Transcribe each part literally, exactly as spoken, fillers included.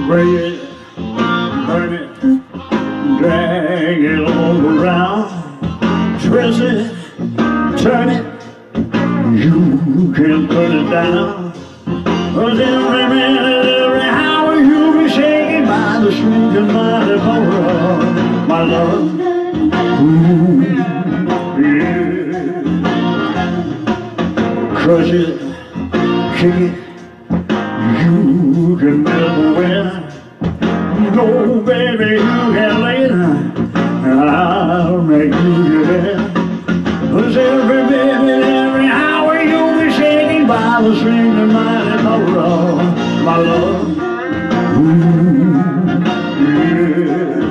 Bring it, burn it, drag it all around, twist it, turn it, you can put it down. Cause every minute, every hour you'll be shaken by the sweet and mighty power of my love. Ooh, yeah. Crush it, kick it, you can never win. No, baby, you can later, I'll make you get in. Cause every minute, every hour you'll be shaken by the sweet and mighty power of my love. Ooh, yeah.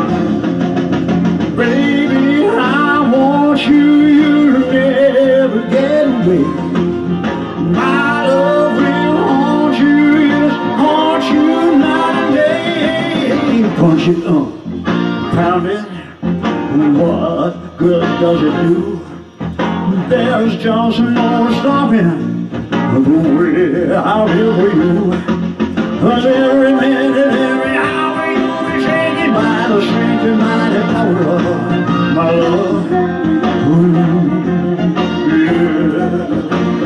Baby, I want you, you to never get away. My love will haunt you, yes, haunt you night and day. Punch it up, pound it, what good does it do? There's just no stopping the way I feel for you. Cause every minute, every hour you'll be shaken by the strength and mighty power of my love. Ooh, yeah.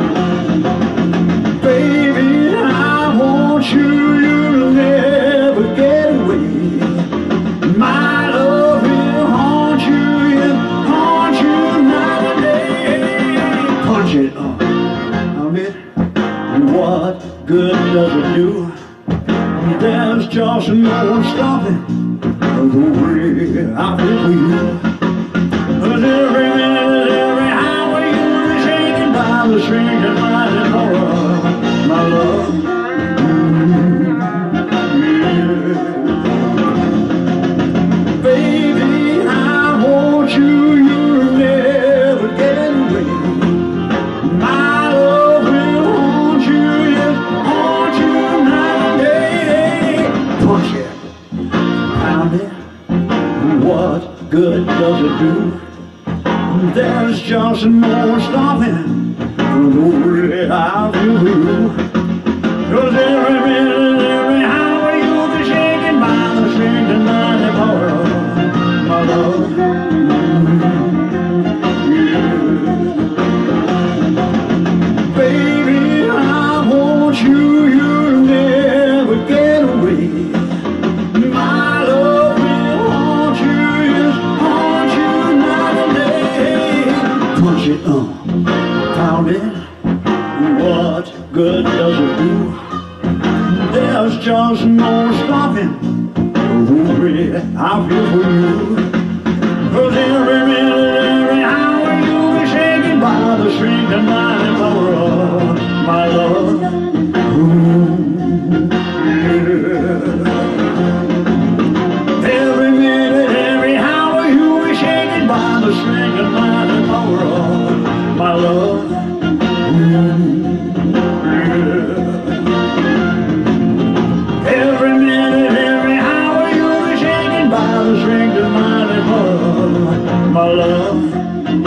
Baby, I want you, you'll never get away. My love will haunt you, yeah, haunt you night and day. Punch it up, pound it, what good does it do? There's just no stopping the way I feel for you. Cause every minute, every hour you'll be shaken by the strength and mighty power of my love. Ooh, yeah. Baby, I want you, you'll never get away. My love will haunt you, yes, haunt you night and day. Punch it, pound it, what good does it do? There's just no stopping the way I feel for you. Cause every minute, every hour you'll be shaken by the strength and mighty power of my love. Yeah. Baby, I want you, you'll never get away. My love will haunt you, yes, haunt you night and day. Punch it up, pound it, what good does it do? There's just no stopping the way I feel for you. Cause every minute, every hour you'll be shaken by the strength and mighty power of my love. Ooh, yeah. Every minute, every hour you'll be shaken by the strength and mighty power of my love. Ooh, yeah. Every minute, every hour you'll be shaken by the strength and mighty power of my love.